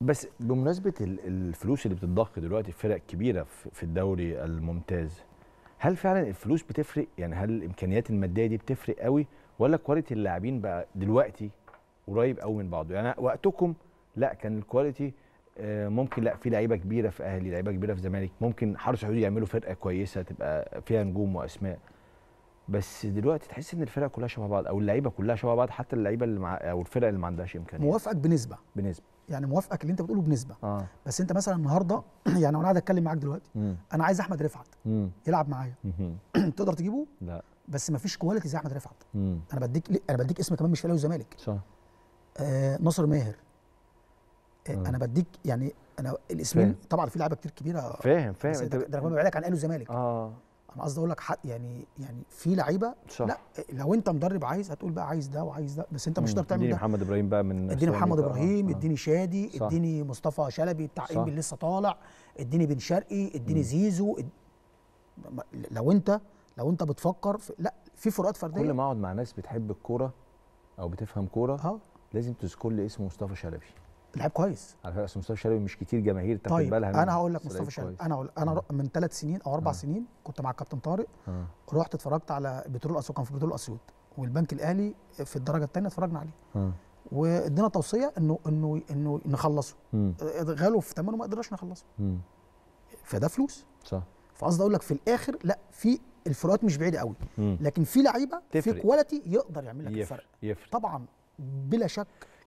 بس بمناسبه الفلوس اللي بتتضخ دلوقتي في فرق كبيره في الدوري الممتاز، هل فعلا الفلوس بتفرق؟ يعني هل الامكانيات الماديه دي بتفرق قوي، ولا كواليتي اللاعبين بقى دلوقتي قريب قوي من بعضه؟ يعني وقتكم لا كان الكواليتي ممكن، لا في لعيبه كبيره في اهلي، لعيبه كبيره في زمالك، ممكن حرس حدود يعملوا فرقه كويسه تبقى فيها نجوم واسماء. بس دلوقتي تحس ان الفرق كلها شبه بعض، او اللعيبه كلها شبه بعض، حتى اللعيبه اللي مع او الفرق اللي ما عندهاش امكانيات. موافقك بنسبه بنسبه. يعني موافقك اللي انت بتقوله بنسبه. بس انت مثلا النهارده يعني وانا قاعد اتكلم معاك دلوقتي، انا عايز احمد رفعت يلعب معايا. تقدر تجيبه؟ لا. بس ما فيش كواليتي زي احمد رفعت. انا بديك اسم كمان مش في الاهلي والزمالك. صح. ناصر ماهر. انا بديك يعني انا الاسمين طبعا في لعيبه كتير كبيره. فاهم انت ده انا ببعدك عن الاهلي والزمالك. انا قصدي اقول لك يعني في لعيبه. لا لو انت مدرب عايز هتقول بقى عايز ده وعايز ده، بس انت مش هتقدر تعمل ده. اديني محمد ابراهيم بقى من اديني محمد ابراهيم، اديني شادي، اديني مصطفى شلبي بتاع انبي لسه طالع، اديني بن شرقي، اديني زيزو. لو انت بتفكر لا في فروقات فرديه. كل ما اقعد مع ناس بتحب الكوره او بتفهم كوره لازم تذكر لي اسم مصطفى شلبي. لعيب كويس على فكره. مصطفى شلبي مش كتير جماهير تاخد بالها منه. طيب انا هقول لك مصطفى شلبي، انا من 3 سنين او 4 سنين كنت مع الكابتن طارق. رحت اتفرجت على بترول اسيوط، كان في بترول اسيوط والبنك الاهلي في الدرجه الثانيه اتفرجنا عليه. وادينا توصيه انه نخلصه. غالوا في ثمنه ما قدرناش نخلصه. فده فلوس. صح. فقصدي اقول لك في الاخر لا في الفروقات مش بعيده قوي، لكن في لعيبه في كواليتي يقدر يعمل لك الفرق. يفرق طبعا بلا شك.